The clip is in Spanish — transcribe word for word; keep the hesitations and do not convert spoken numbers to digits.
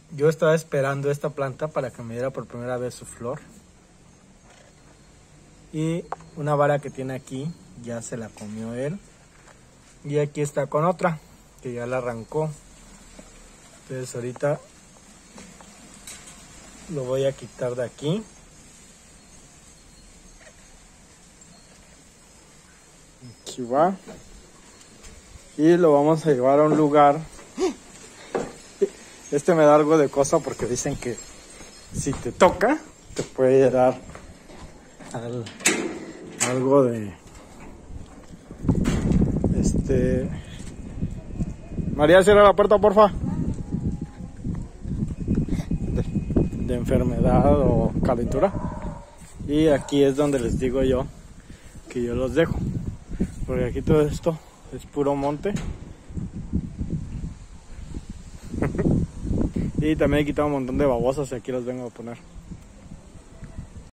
Yo estaba esperando esta planta para que me diera por primera vez su flor. Y una vara que tiene aquí ya se la comió él. Y aquí está con otra que ya la arrancó. Entonces ahorita lo voy a quitar de aquí. Aquí va. Y lo vamos a llevar a un lugar. Este me da algo de cosa porque dicen que si te toca te puede dar al, algo de este. María, cierra la puerta, porfa. De, de enfermedad o calentura. Y aquí es donde les digo yo que yo los dejo, porque aquí todo esto es puro monte. Y también he quitado un montón de babosas y aquí los vengo a poner.